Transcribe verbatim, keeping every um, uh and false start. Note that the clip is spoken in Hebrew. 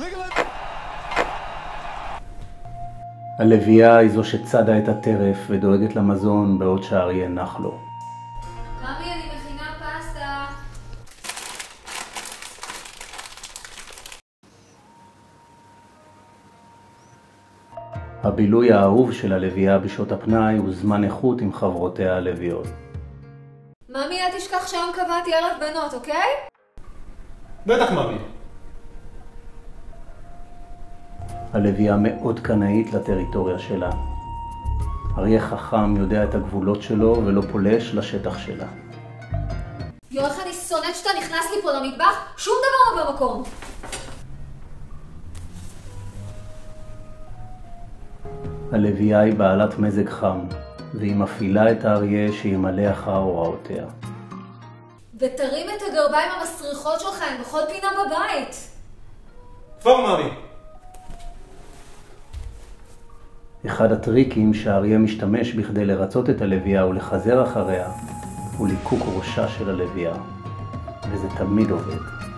הלוויה היא זו שצדה את הטרף ודואגת למזון בעוד שהאריה נח לו. ממי, אני מכינה פסטה. הבילוי האהוב של הלוויה בשעות הפנאי הוא זמן איכות עם חברותיה הלוויות. ממי, אל תשכח שהיום קבעתי ערב בנות, אוקיי? בטח ממי. הלוויה מאוד קנאית לטריטוריה שלה. אריה חכם יודע את הגבולות שלו ולא פולש לשטח שלה. יואו, איך אני שונאת שאתה נכנס לי פה למטבח? שום דבר לא במקום. הלוויה היא בעלת מזג חם, והיא מפעילה את האריה שימלא אחר הוראותיה. ותרים את הגרביים המסריחות שלכם בכל פינה בבית. כבר ממי. אחד הטריקים שהאריה משתמש בכדי לרצות את הלוויה ולחזר אחריה הוא ליקוק ראשה של הלוויה, וזה תמיד עובד.